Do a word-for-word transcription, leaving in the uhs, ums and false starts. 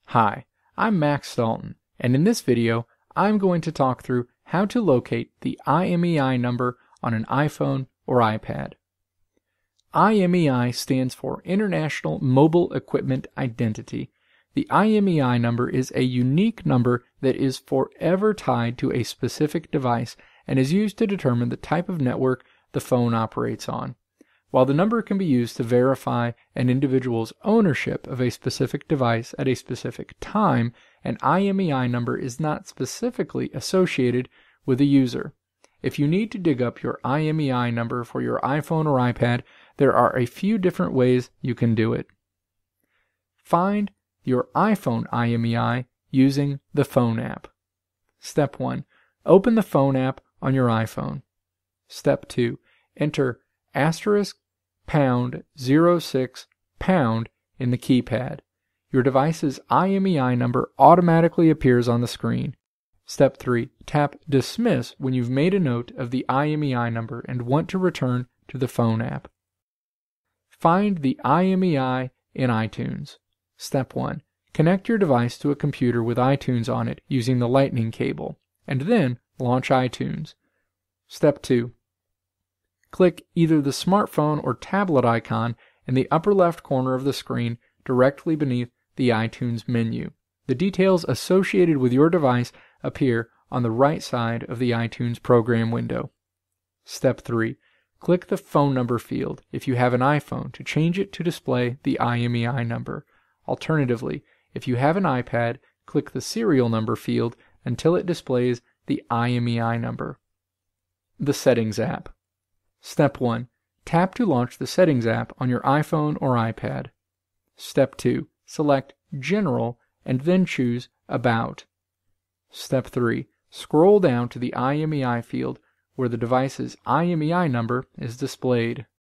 Hi, I'm Max Dalton, and in this video, I'm going to talk through how to locate the I M E I number on an iPhone or iPad. I M E I stands for International Mobile Equipment Identity. The I M E I number is a unique number that is forever tied to a specific device and is used to determine the type of network the phone operates on. While the number can be used to verify an individual's ownership of a specific device at a specific time, an I M E I number is not specifically associated with a user. If you need to dig up your I M E I number for your iPhone or iPad, there are a few different ways you can do it. Find your iPhone I M E I using the Phone app. Step one. Open the Phone app on your iPhone. Step two. Enter asterisk pound zero six pound in the keypad. Your device's I M E I number automatically appears on the screen. Step three. Tap Dismiss when you've made a note of the I M E I number and want to return to the Phone app. Find the I M E I in iTunes. Step one. Connect your device to a computer with iTunes on it using the Lightning cable, and then launch iTunes. Step two. Click either the smartphone or tablet icon in the upper left corner of the screen directly beneath the iTunes menu. The details associated with your device appear on the right side of the iTunes program window. Step three. Click the phone number field if you have an iPhone to change it to display the I M E I number. Alternatively, if you have an iPad, click the serial number field until it displays the I M E I number. The Settings app. Step one. Tap to launch the Settings app on your iPhone or iPad. Step two. Select General and then choose About. Step three. Scroll down to the I M E I field where the device's I M E I number is displayed.